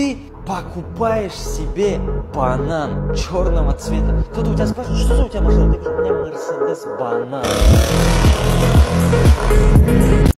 Ты покупаешь себе банан черного цвета. Кто-то у тебя спрашивает, что за у тебя машина? Ты говоришь, у меня Мерседес банан.